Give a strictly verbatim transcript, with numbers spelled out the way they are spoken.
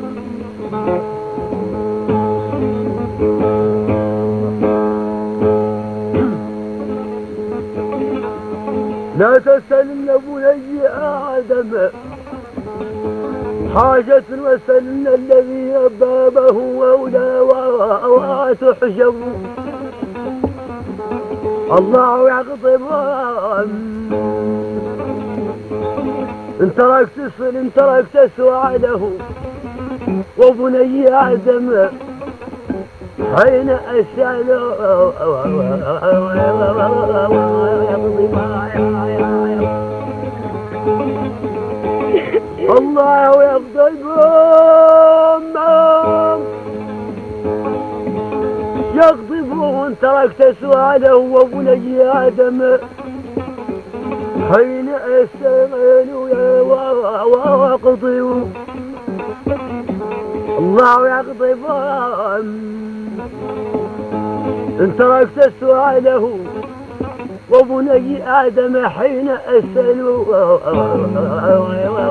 لا تسألن بني آدم حاجة وسلن الذي بابه أولى وتحجب الله يغضب إن تركت الصل إن تركت سؤاله وبني آدم حين أسأل الله يغضب يغضب إن تركت سؤاله وبني آدم حين أسأل وأقضي الله يغضب إن تركت سؤاله وبني آدم حين أسأل